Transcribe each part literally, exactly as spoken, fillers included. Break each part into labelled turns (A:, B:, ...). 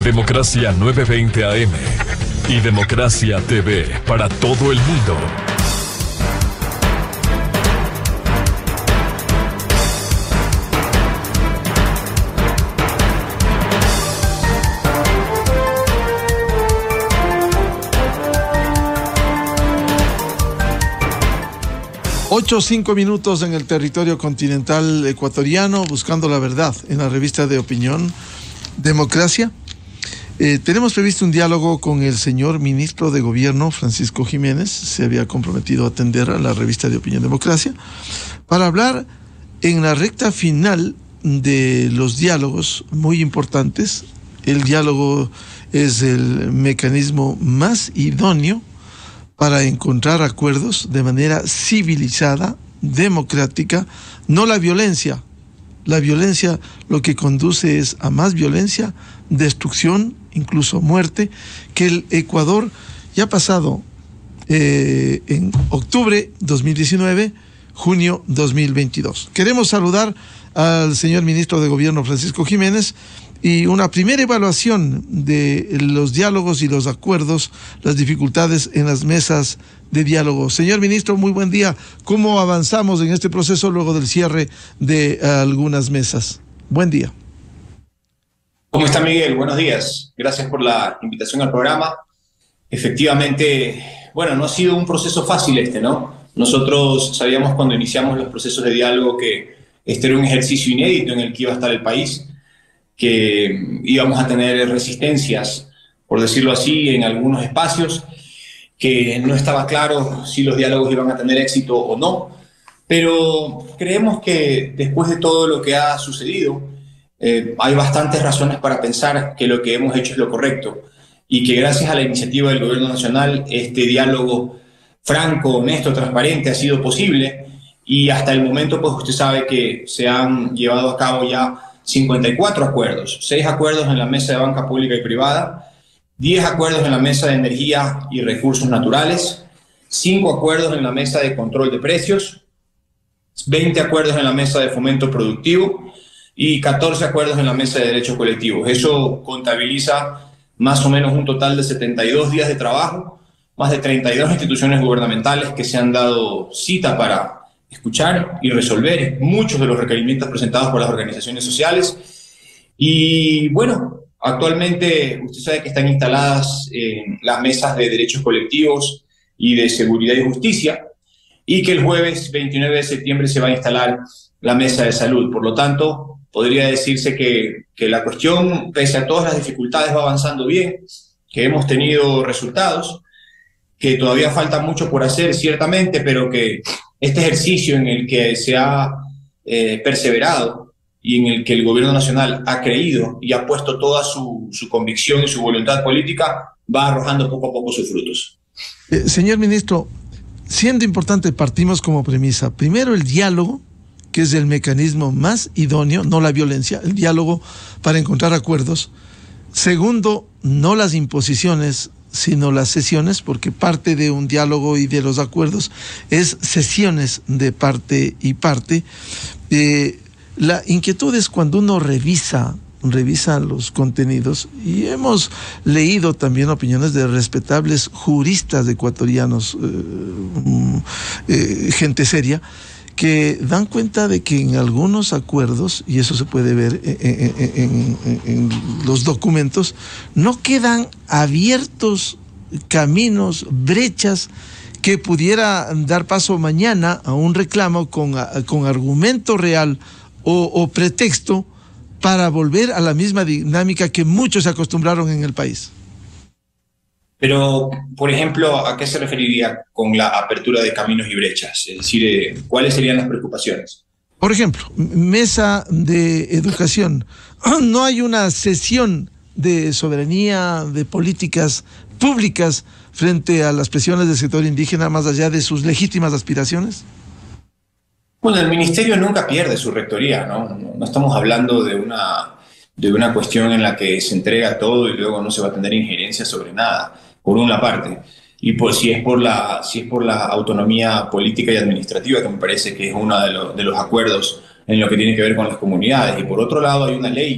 A: Democracia novecientos veinte A M y Democracia T V para todo el mundo.
B: Ocho, cinco minutos en el territorio continental ecuatoriano, buscando la verdad en la revista de opinión Democracia. Eh, tenemos previsto un diálogo con el señor ministro de Gobierno, Francisco Jiménez. Se había comprometido a atender a la revista de opinión Democracia para hablar en la recta final de los diálogos muy importantes. El diálogo es el mecanismo más idóneo para encontrar acuerdos de manera civilizada, democrática, no la violencia. La violencia lo que conduce es a más violencia, destrucción, incluso muerte, que el Ecuador ya ha pasado eh, en octubre dos mil diecinueve, junio dos mil veintidós. Queremos saludar al señor ministro de Gobierno, Francisco Jiménez, y una primera evaluación de los diálogos y los acuerdos, las dificultades en las mesas de diálogo. Señor ministro, muy buen día. ¿Cómo avanzamos en este proceso luego del cierre de uh, algunas mesas? Buen día.
C: ¿Cómo está, Miguel? Buenos días. Gracias por la invitación al programa. Efectivamente, bueno, no ha sido un proceso fácil este, ¿no? Nosotros sabíamos cuando iniciamos los procesos de diálogo que este era un ejercicio inédito en el que iba a estar el país, que íbamos a tener resistencias, por decirlo así, en algunos espacios, que no estaba claro si los diálogos iban a tener éxito o no, pero creemos que después de todo lo que ha sucedido, eh, hay bastantes razones para pensar que lo que hemos hecho es lo correcto y que gracias a la iniciativa del Gobierno Nacional este diálogo franco, honesto, transparente ha sido posible y hasta el momento pues usted sabe que se han llevado a cabo ya cincuenta y cuatro acuerdos, seis acuerdos en la mesa de banca pública y privada, diez acuerdos en la mesa de energía y recursos naturales, cinco acuerdos en la mesa de control de precios, veinte acuerdos en la mesa de fomento productivo y catorce acuerdos en la mesa de derechos colectivos. Eso contabiliza más o menos un total de setenta y dos días de trabajo, más de treinta y dos instituciones gubernamentales que se han dado cita para escuchar y resolver muchos de los requerimientos presentados por las organizaciones sociales. Y bueno, actualmente usted sabe que están instaladas eh, las mesas de derechos colectivos y de seguridad y justicia, y que el jueves veintinueve de septiembre se va a instalar la mesa de salud. Por lo tanto, podría decirse que, que la cuestión, pese a todas las dificultades, va avanzando bien, que hemos tenido resultados, que todavía falta mucho por hacer, ciertamente, pero que este ejercicio en el que se ha eh, perseverado y en el que el Gobierno Nacional ha creído y ha puesto toda su, su convicción y su voluntad política va arrojando poco a poco sus frutos.
B: Eh, señor ministro, siendo importante, partimos como premisa, primero el diálogo, que es el mecanismo más idóneo, no la violencia, el diálogo para encontrar acuerdos. Segundo, no las imposiciones, sino las sesiones, porque parte de un diálogo y de los acuerdos es sesiones de parte y parte. Eh, la inquietud es cuando uno revisa, revisa los contenidos, y hemos leído también opiniones de respetables juristas ecuatorianos, eh, eh, gente seria, que dan cuenta de que en algunos acuerdos, y eso se puede ver en, en, en, en los documentos, no quedan abiertos caminos, brechas que pudiera dar paso mañana a un reclamo con, con argumento real o, o pretexto para volver a la misma dinámica que muchos se acostumbraron en el país.
C: Pero, por ejemplo, ¿a qué se referiría con la apertura de caminos y brechas? Es decir, ¿cuáles serían las preocupaciones?
B: Por ejemplo, mesa de educación. No hay una sesión de soberanía, de políticas públicas frente a las presiones del sector indígena, más allá de sus legítimas aspiraciones.
C: Bueno, el ministerio nunca pierde su rectoría, ¿no? No estamos hablando de una, de una cuestión en la que se entrega todo y luego no se va a tener injerencia sobre nada, por una parte. Y por, si, es por la, si es por la autonomía política y administrativa, que me parece que es uno de, lo, de los acuerdos en lo que tiene que ver con las comunidades. Y por otro lado hay una ley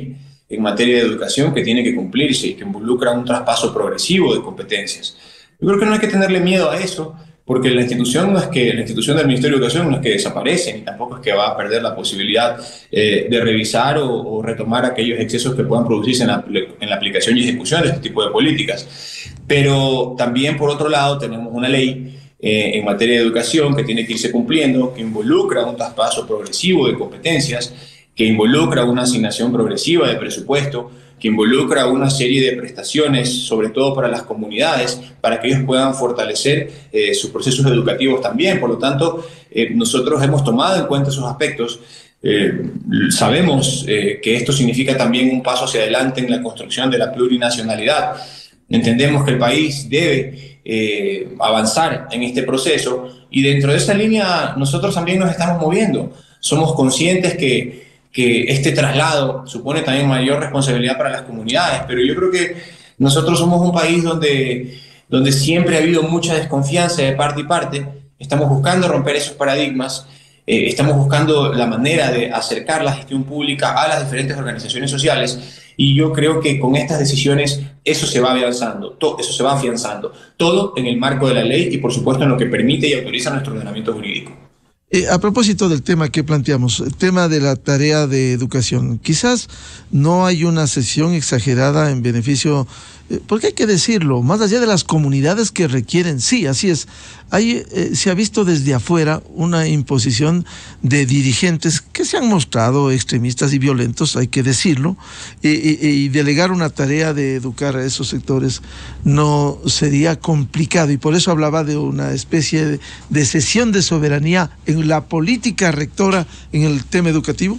C: en materia de educación que tiene que cumplirse y que involucra un traspaso progresivo de competencias. Yo creo que no hay que tenerle miedo a eso, porque la institución, no es que, la institución del Ministerio de Educación no es que desaparece, ni tampoco es que va a perder la posibilidad eh, de revisar o, o retomar aquellos excesos que puedan producirse en la, en la aplicación y ejecución de este tipo de políticas. Pero también, por otro lado, tenemos una ley eh, en materia de educación que tiene que irse cumpliendo, que involucra un traspaso progresivo de competencias, que involucra una asignación progresiva de presupuesto, que involucra una serie de prestaciones, sobre todo para las comunidades, para que ellos puedan fortalecer eh, sus procesos educativos también. Por lo tanto, eh, nosotros hemos tomado en cuenta esos aspectos. Eh, sabemos eh, que esto significa también un paso hacia adelante en la construcción de la plurinacionalidad. Entendemos que el país debe eh, avanzar en este proceso y dentro de esa línea nosotros también nos estamos moviendo. Somos conscientes que que este traslado supone también mayor responsabilidad para las comunidades, pero yo creo que nosotros somos un país donde, donde siempre ha habido mucha desconfianza de parte y parte. Estamos buscando romper esos paradigmas, eh, estamos buscando la manera de acercar la gestión pública a las diferentes organizaciones sociales y yo creo que con estas decisiones eso se va avanzando, to, eso se va afianzando, todo en el marco de la ley y por supuesto en lo que permite y autoriza nuestro ordenamiento jurídico.
B: Eh, a propósito del tema que planteamos, el tema de la tarea de educación, quizás no hay una sesión exagerada en beneficio, eh, porque hay que decirlo, más allá de las comunidades que requieren, sí, así es, hay, eh, se ha visto desde afuera una imposición de dirigentes que se han mostrado extremistas y violentos, hay que decirlo, eh, eh, y delegar una tarea de educar a esos sectores no sería complicado, y por eso hablaba de una especie de, de cesión de soberanía en la política rectora en el tema educativo.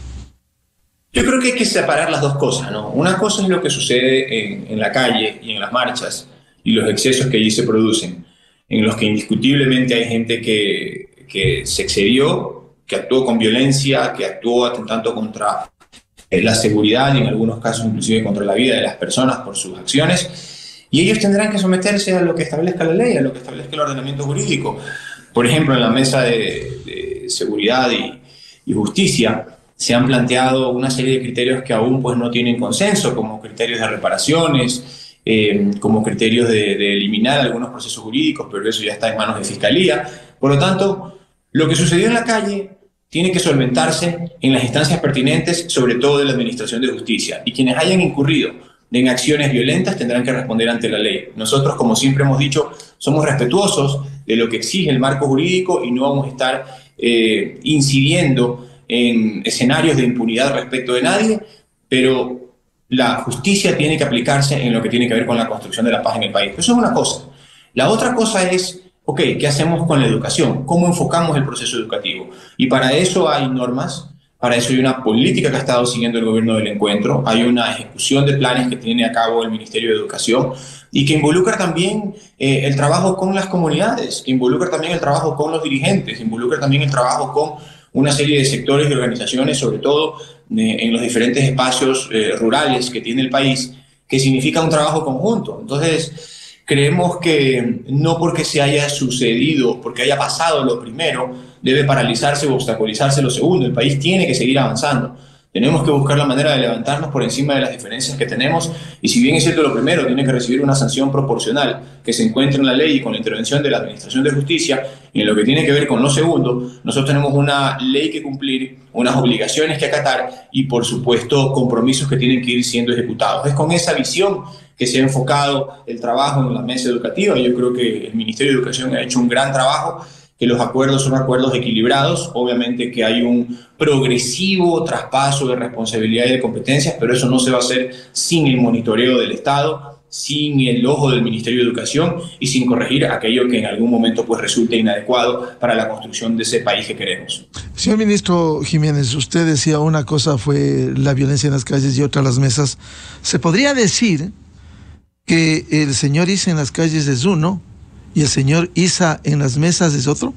C: Yo creo que hay que separar las dos cosas, ¿no? Una cosa es lo que sucede en, en la calle y en las marchas y los excesos que allí se producen, en los que indiscutiblemente hay gente que, que se excedió, que actuó con violencia, que actuó atentando contra eh, la seguridad y en algunos casos inclusive contra la vida de las personas por sus acciones, y ellos tendrán que someterse a lo que establezca la ley, a lo que establezca el ordenamiento jurídico. Por ejemplo, en la mesa de, de seguridad y, y justicia se han planteado una serie de criterios que aún pues, no tienen consenso, como criterios de reparaciones, eh, como criterios de, de eliminar algunos procesos jurídicos, pero eso ya está en manos de Fiscalía. Por lo tanto, lo que sucedió en la calle tiene que solventarse en las instancias pertinentes, sobre todo de la Administración de Justicia, y quienes hayan incurrido en acciones violentas tendrán que responder ante la ley. Nosotros, como siempre hemos dicho, somos respetuosos de lo que exige el marco jurídico y no vamos a estar eh, incidiendo en escenarios de impunidad respecto de nadie, pero la justicia tiene que aplicarse en lo que tiene que ver con la construcción de la paz en el país. Eso es una cosa. La otra cosa es, ok, ¿qué hacemos con la educación? ¿Cómo enfocamos el proceso educativo? Y para eso hay normas, para eso hay una política que ha estado siguiendo el gobierno del encuentro, hay una ejecución de planes que tiene a cabo el Ministerio de Educación y que involucra también eh, el trabajo con las comunidades, que involucra también el trabajo con los dirigentes, involucra también el trabajo con una serie de sectores y organizaciones, sobre todo eh, en los diferentes espacios eh, rurales que tiene el país, que significa un trabajo conjunto. Entonces, creemos que no porque se haya sucedido, porque haya pasado lo primero, debe paralizarse o obstaculizarse lo segundo. El país tiene que seguir avanzando. Tenemos que buscar la manera de levantarnos por encima de las diferencias que tenemos y si bien es cierto lo primero, tiene que recibir una sanción proporcional que se encuentre en la ley y con la intervención de la Administración de Justicia, y en lo que tiene que ver con lo segundo, nosotros tenemos una ley que cumplir, unas obligaciones que acatar y por supuesto compromisos que tienen que ir siendo ejecutados. Es con esa visión que se ha enfocado el trabajo en la mesa educativa. Yo creo que el Ministerio de Educación ha hecho un gran trabajo, que los acuerdos son acuerdos equilibrados, obviamente que hay un progresivo traspaso de responsabilidad y de competencias, pero eso no se va a hacer sin el monitoreo del Estado, sin el ojo del Ministerio de Educación y sin corregir aquello que en algún momento pues, resulte inadecuado para la construcción de ese país que queremos.
B: Señor ministro Jiménez, usted decía una cosa fue la violencia en las calles y otra las mesas. ¿Se podría decir que el señor Issa en las calles es uno y el señor Issa en las mesas es otro?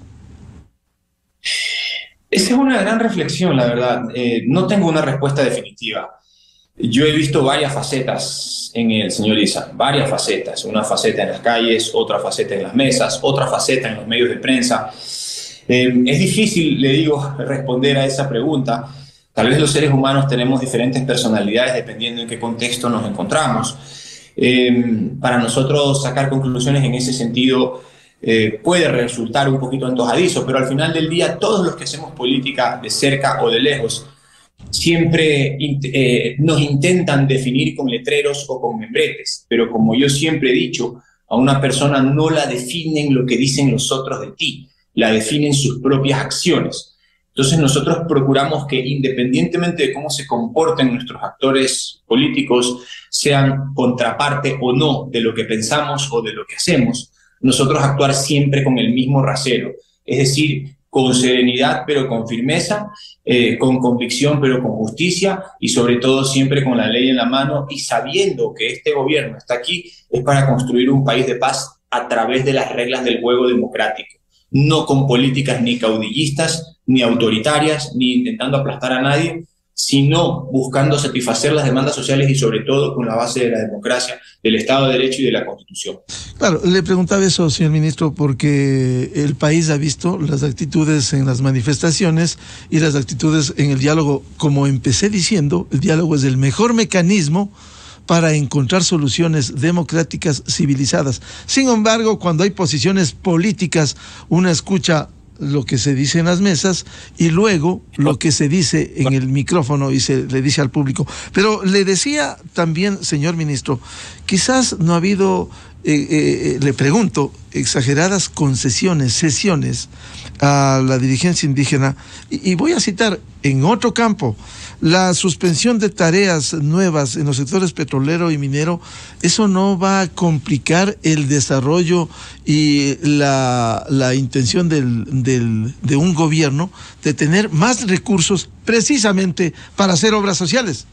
C: Esa es una gran reflexión, la verdad. Eh, no tengo una respuesta definitiva. Yo he visto varias facetas en el señor Issa, varias facetas. Una faceta en las calles, otra faceta en las mesas, otra faceta en los medios de prensa. Eh, es difícil, le digo, responder a esa pregunta, Tal vez los seres humanos tenemos diferentes personalidades dependiendo en qué contexto nos encontramos. Eh, para nosotros sacar conclusiones en ese sentido eh, puede resultar un poquito antojadizo, pero al final del día todos los que hacemos política de cerca o de lejos siempre eh, nos intentan definir con letreros o con membretes, pero como yo siempre he dicho, a una persona no la definen lo que dicen los otros de ti, la definen sus propias acciones. Entonces nosotros procuramos que independientemente de cómo se comporten nuestros actores políticos, sean contraparte o no de lo que pensamos o de lo que hacemos, nosotros actuar siempre con el mismo rasero, es decir, con serenidad pero con firmeza, eh, con convicción pero con justicia y sobre todo siempre con la ley en la mano y sabiendo que este gobierno está aquí es para construir un país de paz a través de las reglas del juego democrático, no con políticas ni caudillistas, ni autoritarias, ni intentando aplastar a nadie, sino buscando satisfacer las demandas sociales y sobre todo con la base de la democracia, del Estado de Derecho y de la Constitución.
B: Claro, le preguntaba eso, señor ministro, porque el país ha visto las actitudes en las manifestaciones y las actitudes en el diálogo. Como empecé diciendo, el diálogo es el mejor mecanismo para encontrar soluciones democráticas civilizadas. Sin embargo, cuando hay posiciones políticas, uno escucha lo que se dice en las mesas y luego lo que se dice en el micrófono y se le dice al público. Pero le decía también, señor ministro, quizás no ha habido, eh, eh, le pregunto, exageradas concesiones, cesiones a la dirigencia indígena, y, y voy a citar en otro campo, la suspensión de tareas nuevas en los sectores petrolero y minero. ¿Eso no va a complicar el desarrollo y la, la intención del, del, de un gobierno de tener más recursos precisamente para hacer obras sociales?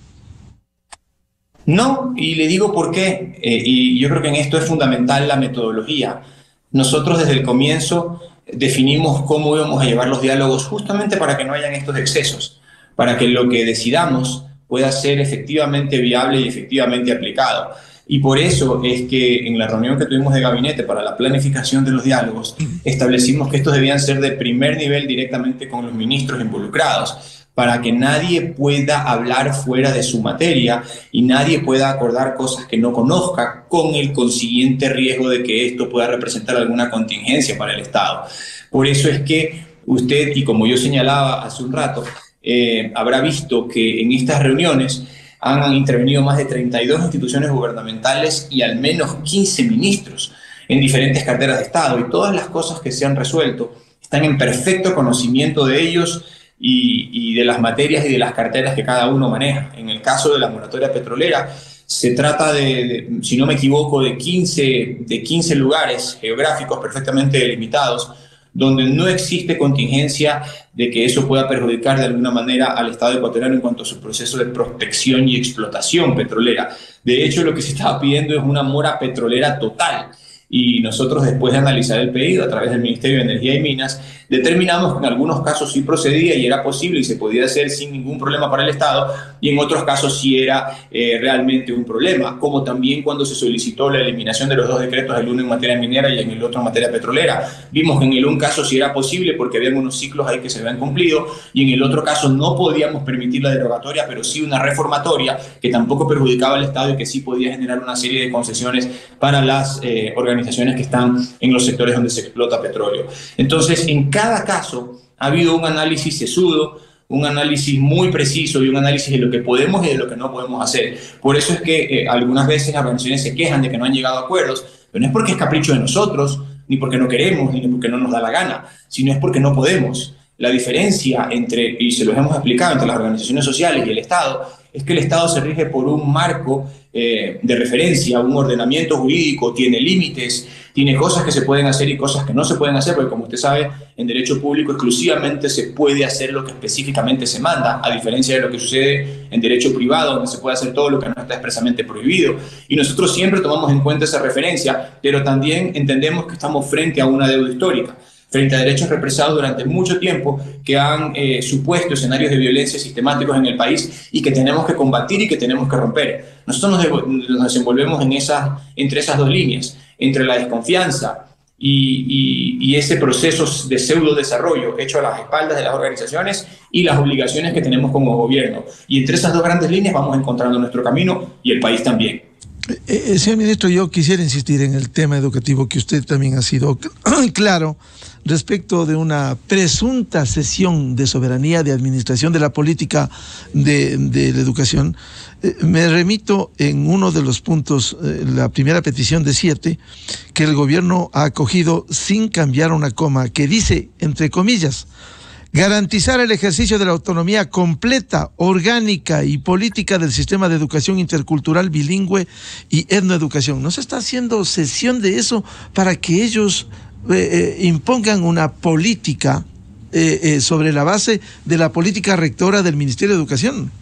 C: No, y le digo por qué, eh, y yo creo que en esto es fundamental la metodología. Nosotros desde el comienzo definimos cómo íbamos a llevar los diálogos justamente para que no hayan estos excesos, para que lo que decidamos pueda ser efectivamente viable y efectivamente aplicado. Y por eso es que en la reunión que tuvimos de gabinete para la planificación de los diálogos, establecimos que estos debían ser de primer nivel directamente con los ministros involucrados, para que nadie pueda hablar fuera de su materia y nadie pueda acordar cosas que no conozca, con el consiguiente riesgo de que esto pueda representar alguna contingencia para el Estado. Por eso es que usted, y como yo señalaba hace un rato, Eh, habrá visto que en estas reuniones han intervenido más de treinta y dos instituciones gubernamentales y al menos quince ministros en diferentes carteras de Estado, y todas las cosas que se han resuelto están en perfecto conocimiento de ellos y, y de las materias y de las carteras que cada uno maneja. En el caso de la moratoria petrolera, se trata de, de si no me equivoco, de quince, de quince lugares geográficos perfectamente delimitados, donde no existe contingencia de que eso pueda perjudicar de alguna manera al Estado ecuatoriano en cuanto a su proceso de prospección y explotación petrolera. De hecho, lo que se estaba pidiendo es una mora petrolera total. Y nosotros, después de analizar el pedido a través del Ministerio de Energía y Minas, determinamos que en algunos casos sí procedía y era posible y se podía hacer sin ningún problema para el Estado, y en otros casos sí era eh, realmente un problema, como también cuando se solicitó la eliminación de los dos decretos, el uno en materia minera y en el otro en materia petrolera. Vimos que en el un caso sí era posible porque había unos ciclos ahí que se habían cumplido, y en el otro caso no podíamos permitir la derogatoria, pero sí una reformatoria que tampoco perjudicaba al Estado y que sí podía generar una serie de concesiones para las eh, organizaciones que están en los sectores donde se explota petróleo. Entonces, en cada caso ha habido un análisis sesudo, un análisis muy preciso y un análisis de lo que podemos y de lo que no podemos hacer. Por eso es que eh, algunas veces las organizaciones se quejan de que no han llegado a acuerdos, pero no es porque es capricho de nosotros, ni porque no queremos, ni porque no nos da la gana, sino es porque no podemos. La diferencia entre, y se los hemos explicado, entre las organizaciones sociales y el Estado, es que el Estado se rige por un marco eh, de referencia, un ordenamiento jurídico, tiene límites, tiene cosas que se pueden hacer y cosas que no se pueden hacer, porque como usted sabe, en derecho público exclusivamente se puede hacer lo que específicamente se manda, a diferencia de lo que sucede en derecho privado, donde se puede hacer todo lo que no está expresamente prohibido. Y nosotros siempre tomamos en cuenta esa referencia, pero también entendemos que estamos frente a una deuda histórica, frente a derechos represados durante mucho tiempo que han eh, supuesto escenarios de violencia sistemáticos en el país y que tenemos que combatir y que tenemos que romper. Nosotros nos, nos desenvolvemos en esa, entre esas dos líneas, entre la desconfianza y, y, y ese proceso de pseudo desarrollo hecho a las espaldas de las organizaciones y las obligaciones que tenemos como gobierno. Y entre esas dos grandes líneas vamos encontrando nuestro camino y el país también.
B: Eh, señor ministro, yo quisiera insistir en el tema educativo, que usted también ha sido claro respecto de una presunta cesión de soberanía de administración de la política de, de la educación. Eh, me remito en uno de los puntos, eh, la primera petición de siete, que el gobierno ha acogido sin cambiar una coma, que dice, entre comillas, garantizar el ejercicio de la autonomía completa, orgánica y política del sistema de educación intercultural, bilingüe y etnoeducación. ¿No se está haciendo cesión de eso para que ellos eh, eh, impongan una política eh, eh, sobre la base de la política rectora del Ministerio de Educación?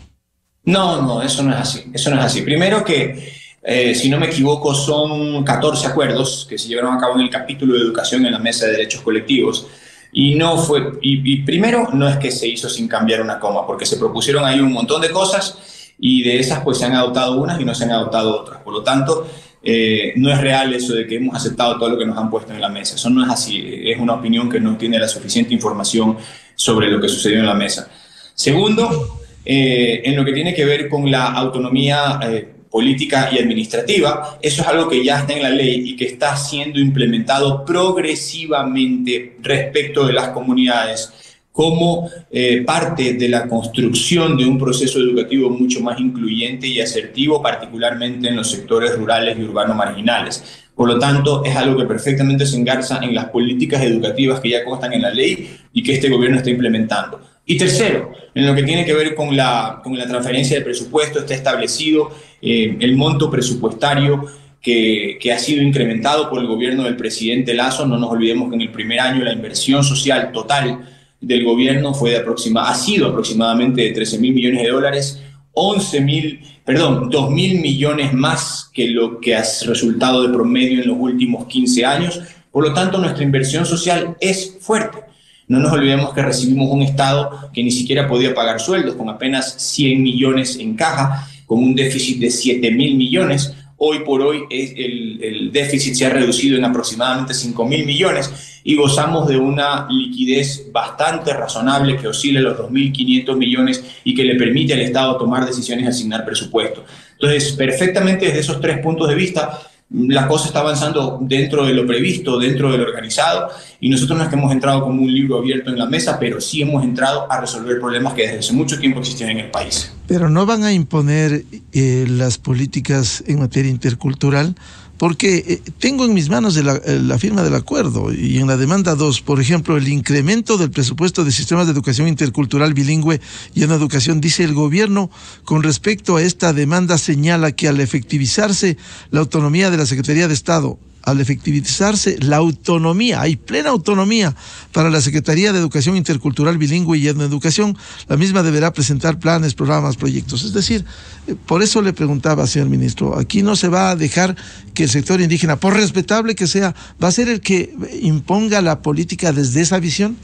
C: No, no, eso no es así. Eso no es así. Primero que, eh, si no me equivoco, son catorce acuerdos que se llevaron a cabo en el capítulo de educación en la Mesa de Derechos Colectivos. Y no fue, y, y primero no es que se hizo sin cambiar una coma, porque se propusieron ahí un montón de cosas y de esas pues se han adoptado unas y no se han adoptado otras. Por lo tanto, eh, no es real eso de que hemos aceptado todo lo que nos han puesto en la mesa. Eso no es así, es una opinión que no tiene la suficiente información sobre lo que sucedió en la mesa. Segundo, eh, en lo que tiene que ver con la autonomía eh, política y administrativa, eso es algo que ya está en la ley y que está siendo implementado progresivamente respecto de las comunidades como eh, parte de la construcción de un proceso educativo mucho más incluyente y asertivo, particularmente en los sectores rurales y urbanos marginales. Por lo tanto, es algo que perfectamente se engarza en las políticas educativas que ya constan en la ley y que este gobierno está implementando. Y tercero, en lo que tiene que ver con la, con la transferencia de presupuesto, está establecido eh, el monto presupuestario que, que ha sido incrementado por el gobierno del presidente Lasso. No nos olvidemos que en el primer año la inversión social total del gobierno fue de aproxima, ha sido aproximadamente de trece mil millones de dólares, once mil, perdón, dos mil millones más que lo que ha resultado de promedio en los últimos quince años. Por lo tanto, nuestra inversión social es fuerte. No nos olvidemos que recibimos un Estado que ni siquiera podía pagar sueldos, con apenas cien millones en caja, con un déficit de siete mil millones. Hoy por hoy el, el déficit se ha reducido en aproximadamente cinco mil millones y gozamos de una liquidez bastante razonable que oscila los dos mil quinientos millones y que le permite al Estado tomar decisiones y asignar presupuesto. Entonces, perfectamente desde esos tres puntos de vista, la cosa está avanzando dentro de lo previsto, dentro de lo organizado, y nosotros no es que hemos entrado como un libro abierto en la mesa, pero sí hemos entrado a resolver problemas que desde hace mucho tiempo existían en el país.
B: Pero no van a imponer eh, las políticas en materia intercultural, porque eh, tengo en mis manos de la, la firma del acuerdo y en la demanda dos, por ejemplo, el incremento del presupuesto de sistemas de educación intercultural bilingüe y en educación. Dice el gobierno con respecto a esta demanda, señala que al efectivizarse la autonomía de la Secretaría de Estado, al efectivizarse la autonomía, hay plena autonomía para la Secretaría de Educación Intercultural Bilingüe y Etnoeducación, la misma deberá presentar planes, programas, proyectos. Es decir, por eso le preguntaba, señor ministro, aquí no se va a dejar que el sector indígena, por respetable que sea, va a ser el que imponga la política desde esa visión.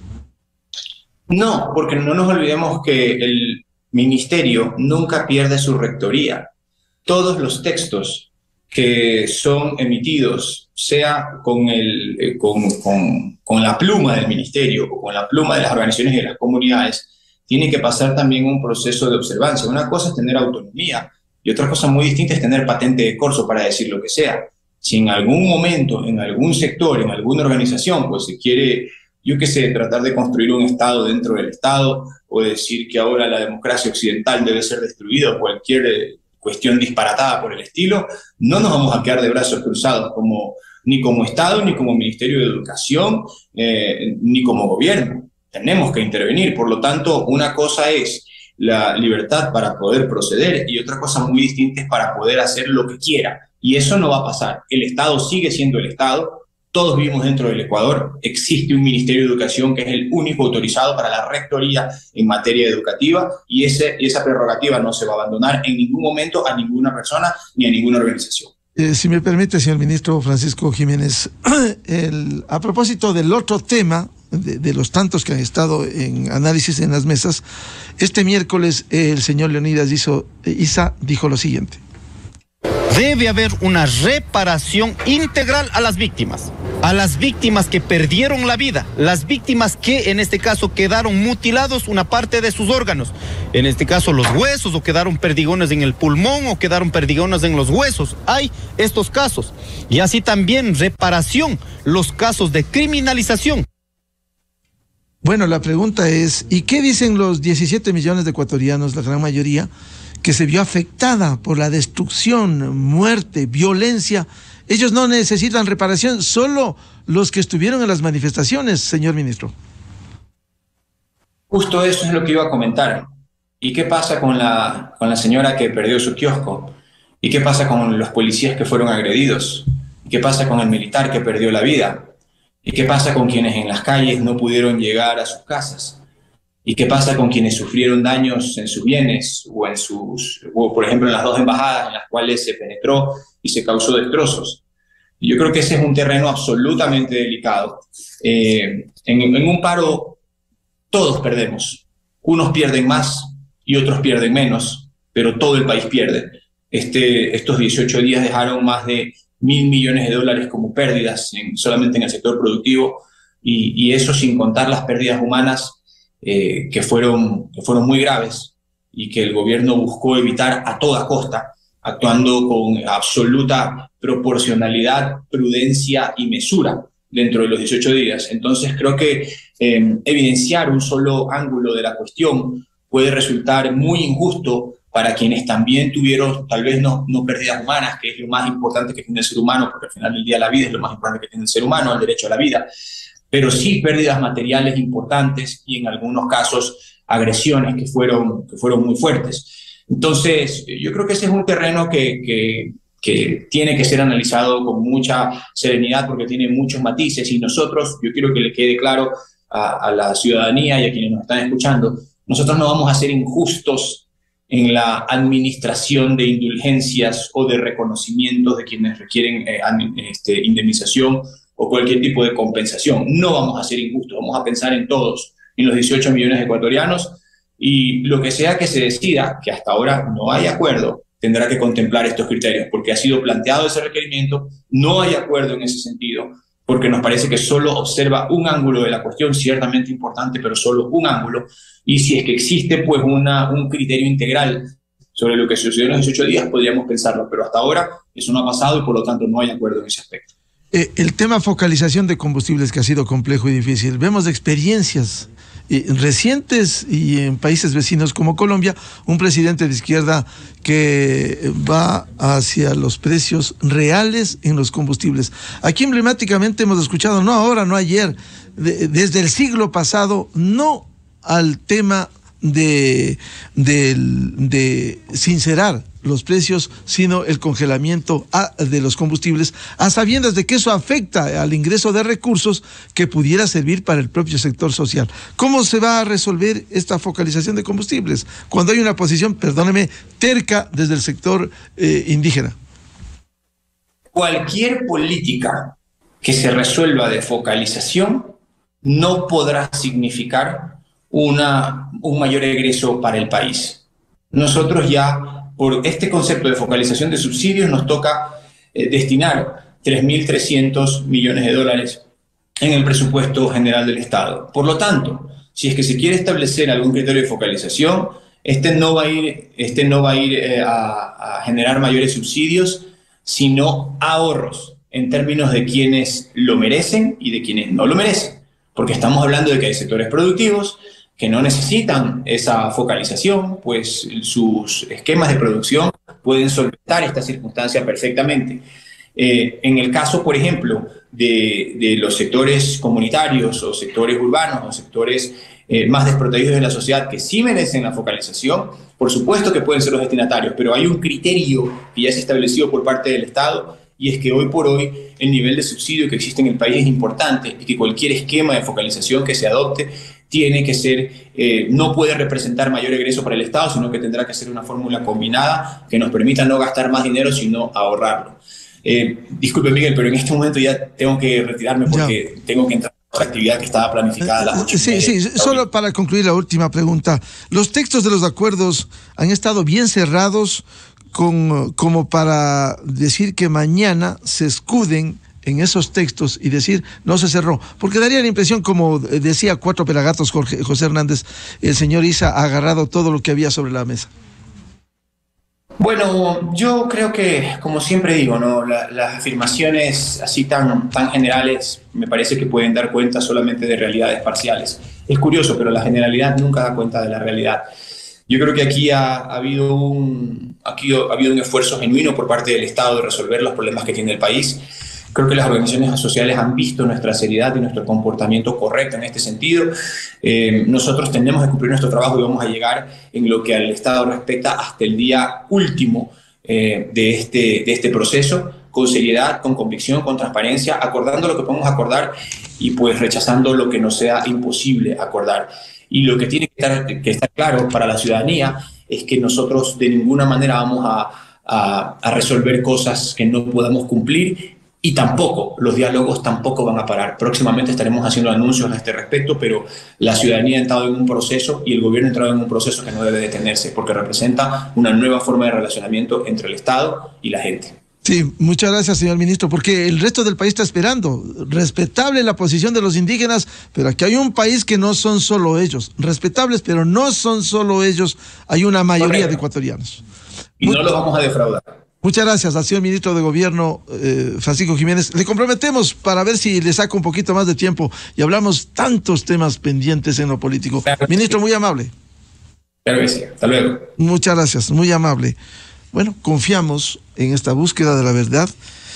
C: No, porque no nos olvidemos que el ministerio nunca pierde su rectoría. Todos los textos que son emitidos, sea con, el, eh, con, con, con la pluma del ministerio o con la pluma de las organizaciones y de las comunidades, tiene que pasar también un proceso de observancia. Una cosa es tener autonomía y otra cosa muy distinta es tener patente de corso para decir lo que sea. Si en algún momento, en algún sector, en alguna organización, pues se quiere, yo qué sé, tratar de construir un Estado dentro del Estado o decir que ahora la democracia occidental debe ser destruida o cualquier eh, cuestión disparatada por el estilo, no nos vamos a quedar de brazos cruzados como, ni como Estado, ni como Ministerio de Educación, eh, ni como gobierno. Tenemos que intervenir. Por lo tanto, una cosa es la libertad para poder proceder y otra cosa muy distinta es para poder hacer lo que quiera. Y eso no va a pasar. El Estado sigue siendo el Estado. Todos vivimos dentro del Ecuador. Existe un Ministerio de Educación que es el único autorizado para la rectoría en materia educativa y ese, esa prerrogativa no se va a abandonar en ningún momento a ninguna persona ni a ninguna organización.
B: Eh, si me permite, señor ministro Francisco Jiménez, el, a propósito del otro tema, de, de los tantos que han estado en análisis en las mesas, este miércoles el señor Leonidas Issa dijo lo siguiente.
D: Debe haber una reparación integral a las víctimas. a las víctimas que perdieron la vida, las víctimas que en este caso quedaron mutilados una parte de sus órganos, en este caso los huesos, o quedaron perdigones en el pulmón, o quedaron perdigones en los huesos. Hay estos casos. Y así también reparación, los casos de criminalización.
B: Bueno, la pregunta es, ¿y qué dicen los diecisiete millones de ecuatorianos, la gran mayoría, que se vio afectada por la destrucción, muerte, violencia? Ellos no necesitan reparación, solo los que estuvieron en las manifestaciones, señor ministro.
C: Justo eso es lo que iba a comentar. ¿Y qué pasa con la, con la señora que perdió su kiosco? ¿Y qué pasa con los policías que fueron agredidos? ¿Y qué pasa con el militar que perdió la vida? ¿Y qué pasa con quienes en las calles no pudieron llegar a sus casas? ¿Y qué pasa con quienes sufrieron daños en sus bienes o, en sus, o por ejemplo, en las dos embajadas en las cuales se penetró y se causó destrozos? Y yo creo que ese es un terreno absolutamente delicado. Eh, en, en un paro todos perdemos. Unos pierden más y otros pierden menos, pero todo el país pierde. Este, estos dieciocho días dejaron más de mil millones de dólares como pérdidas en, solamente en el sector productivo, y, y eso sin contar las pérdidas humanas eh, que, fueron, que fueron muy graves y que el gobierno buscó evitar a toda costa, actuando con absoluta proporcionalidad, prudencia y mesura dentro de los dieciocho días. Entonces creo que eh, evidenciar un solo ángulo de la cuestión puede resultar muy injusto para quienes también tuvieron, tal vez no, no pérdidas humanas, que es lo más importante que tiene el ser humano, porque al final del día la vida es lo más importante que tiene el ser humano, el derecho a la vida, pero sí pérdidas materiales importantes y en algunos casos agresiones que fueron, que fueron muy fuertes. Entonces, yo creo que ese es un terreno que, que, que tiene que ser analizado con mucha serenidad porque tiene muchos matices, y nosotros, yo quiero que le quede claro a, a la ciudadanía y a quienes nos están escuchando, nosotros no vamos a ser injustos en la administración de indulgencias o de reconocimientos de quienes requieren eh, este, indemnización o cualquier tipo de compensación. No vamos a ser injustos, vamos a pensar en todos, en los dieciocho millones de ecuatorianos, y lo que sea que se decida, que hasta ahora no hay acuerdo, tendrá que contemplar estos criterios, porque ha sido planteado ese requerimiento, no hay acuerdo en ese sentido, porque nos parece que solo observa un ángulo de la cuestión, ciertamente importante, pero solo un ángulo, y si es que existe pues una, un criterio integral sobre lo que sucedió en los dieciocho días, podríamos pensarlo, pero hasta ahora eso no ha pasado y por lo tanto no hay acuerdo en ese aspecto.
B: Eh, el tema focalización de combustibles, que ha sido complejo y difícil, vemos experiencias eh, recientes y en países vecinos como Colombia, un presidente de izquierda que va hacia los precios reales en los combustibles. Aquí emblemáticamente hemos escuchado, no ahora, no ayer, de, desde el siglo pasado, no al tema de, de, de sincerar los precios, sino el congelamiento a, de los combustibles, a sabiendas de que eso afecta al ingreso de recursos que pudiera servir para el propio sector social. ¿Cómo se va a resolver esta focalización de combustibles cuando hay una posición, perdóneme, terca desde el sector eh, indígena?
C: Cualquier política que se resuelva de focalización no podrá significar una, un mayor egreso para el país. Nosotros ya, por este concepto de focalización de subsidios, nos toca eh, destinar tres mil trescientos millones de dólares en el presupuesto general del Estado. Por lo tanto, si es que se quiere establecer algún criterio de focalización, este no va a ir, este no va a, ir eh, a, a generar mayores subsidios, sino ahorros en términos de quienes lo merecen y de quienes no lo merecen. Porque estamos hablando de que hay sectores productivos que no necesitan esa focalización, pues sus esquemas de producción pueden solventar esta circunstancia perfectamente. Eh, en el caso, por ejemplo, de, de los sectores comunitarios o sectores urbanos o sectores eh, más desprotegidos de la sociedad que sí merecen la focalización, por supuesto que pueden ser los destinatarios, pero hay un criterio que ya se estableció por parte del Estado, y es que hoy por hoy el nivel de subsidio que existe en el país es importante y que cualquier esquema de focalización que se adopte tiene que ser, eh, no puede representar mayor egreso para el Estado, sino que tendrá que ser una fórmula combinada que nos permita no gastar más dinero, sino ahorrarlo. Eh, disculpe, Miguel, pero en este momento ya tengo que retirarme porque ya tengo que entrar a otra actividad que estaba planificada a las ocho.
B: Sí, sí, solo para concluir la última pregunta. ¿Los textos de los acuerdos han estado bien cerrados con, como para decir que mañana se escuden en esos textos y decir, no se cerró, porque daría la impresión, como decía Cuatro Pelagatos Jorge, José Hernández, el señor Issa ha agarrado todo lo que había sobre la mesa.
C: Bueno, yo creo que, como siempre digo, ¿no? La, las afirmaciones así tan, tan generales me parece que pueden dar cuenta solamente de realidades parciales. Es curioso, pero la generalidad nunca da cuenta de la realidad. Yo creo que aquí ha, ha, habido un, aquí ha habido un esfuerzo genuino por parte del Estado de resolver los problemas que tiene el país. Creo que las organizaciones sociales han visto nuestra seriedad y nuestro comportamiento correcto en este sentido. Eh, nosotros tenemos que cumplir nuestro trabajo y vamos a llegar en lo que al Estado respecta hasta el día último eh, de, este, de este proceso, con seriedad, con convicción, con transparencia, acordando lo que podemos acordar y pues rechazando lo que nos sea imposible acordar. Y lo que tiene que estar, que estar claro para la ciudadanía es que nosotros de ninguna manera vamos a, a, a resolver cosas que no podamos cumplir. Y tampoco, los diálogos tampoco van a parar. Próximamente estaremos haciendo anuncios a este respecto, pero la ciudadanía ha entrado en un proceso y el gobierno ha entrado en un proceso que no debe detenerse, porque representa una nueva forma de relacionamiento entre el Estado y la gente.
B: Sí, muchas gracias, señor ministro, porque el resto del país está esperando. Respetable la posición de los indígenas, pero aquí hay un país que no son solo ellos. Respetables, pero no son solo ellos. Hay una mayoría Correcto. de ecuatorianos.
C: Y Muy... no lo vamos a defraudar.
B: Muchas gracias al señor ministro de Gobierno, eh, Francisco Jiménez. Le comprometemos para ver si le saca un poquito más de tiempo y hablamos tantos temas pendientes en lo político. Claro, ministro, sí. muy amable.
C: Claro que sí. Hasta luego.
B: Muchas gracias, muy amable. Bueno, confiamos en esta búsqueda de la verdad,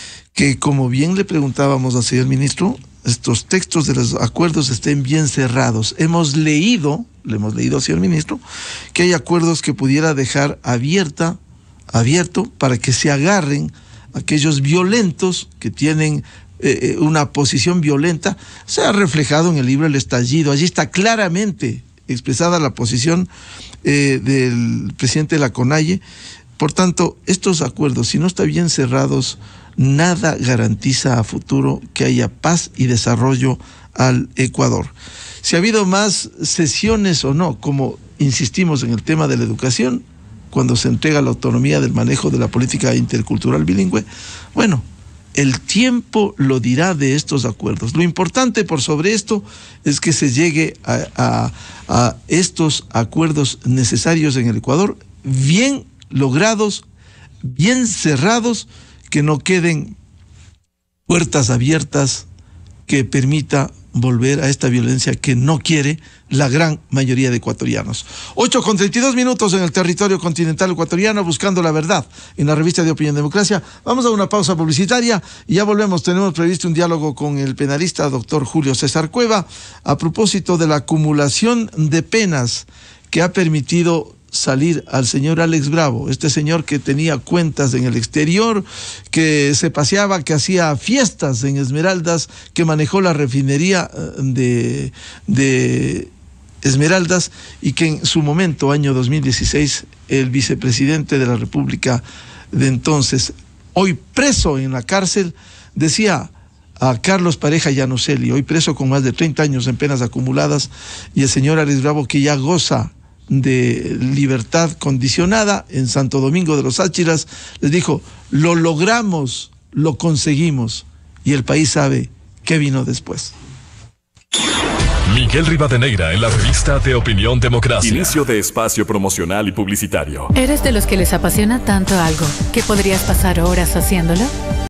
B: que como bien le preguntábamos al señor ministro, estos textos de los acuerdos estén bien cerrados. Hemos leído, le hemos leído al señor ministro, que hay acuerdos que pudiera dejar abierta abierto para que se agarren aquellos violentos que tienen eh, una posición violenta. Se ha reflejado en el libro El Estallido. Allí está claramente expresada la posición eh, del presidente de la CONAIE. Por tanto, estos acuerdos, si no están bien cerrados, nada garantiza a futuro que haya paz y desarrollo al Ecuador. Si ha habido más sesiones o no, como insistimos en el tema de la educación, cuando se entrega la autonomía del manejo de la política intercultural bilingüe, bueno, el tiempo lo dirá de estos acuerdos. Lo importante por sobre esto es que se llegue a, a, a estos acuerdos necesarios en el Ecuador, bien logrados, bien cerrados, que no queden puertas abiertas que permita volver a esta violencia que no quiere la gran mayoría de ecuatorianos. ocho con treinta y dos minutos en el territorio continental ecuatoriano, buscando la verdad en la revista de Opinión Democracia. Vamos a una pausa publicitaria y ya volvemos. Tenemos previsto un diálogo con el penalista doctor Julio César Cueva a propósito de la acumulación de penas que ha permitido salir al señor Alex Bravo, este señor que tenía cuentas en el exterior, que se paseaba, que hacía fiestas en Esmeraldas, que manejó la refinería de, de Esmeraldas y que en su momento, año dos mil dieciséis, el vicepresidente de la República de entonces, hoy preso en la cárcel, decía a Carlos Pareja Llanuselli, hoy preso con más de treinta años en penas acumuladas, y el señor Alex Bravo, que ya goza de libertad condicionada en Santo Domingo de los Áchilas, les dijo, lo logramos, lo conseguimos, y el país sabe qué vino después.
A: Miguel Rivadeneira en la revista de Opinión Democracia.
E: Inicio de espacio promocional y publicitario.
F: ¿Eres de los que les apasiona tanto algo que podrías pasar horas haciéndolo?